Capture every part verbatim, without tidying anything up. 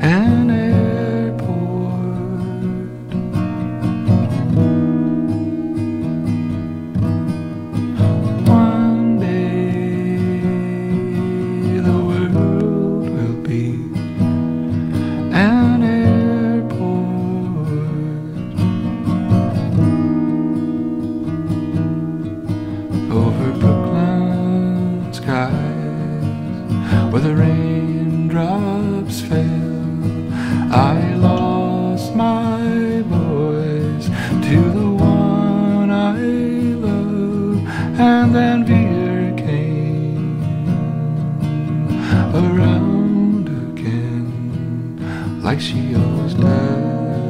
an airport. One day the world will be an airport. Over Brooklyn skies where the raindrops fell, I lost my voice to the one I love, and then fear came around again like she always does.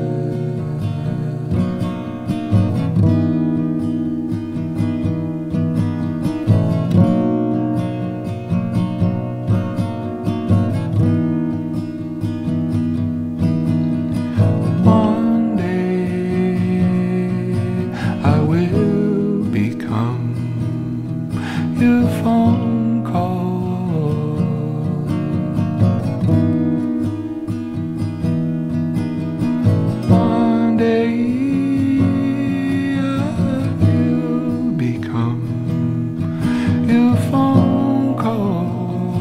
Your phone call. One day I will become your phone call,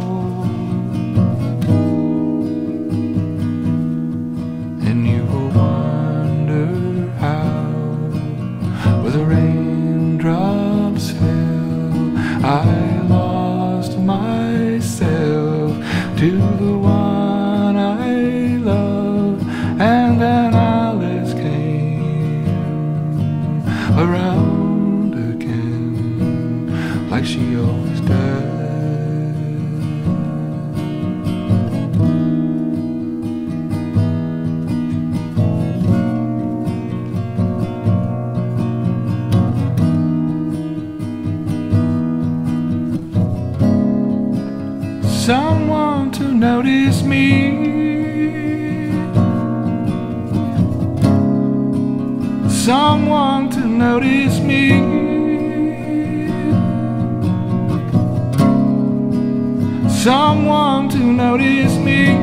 and you will wonder how, where the raindrops fell, I lost myself to the one I love, and then Alice came around again like she always does. Someone to notice me, someone to notice me, someone to notice me.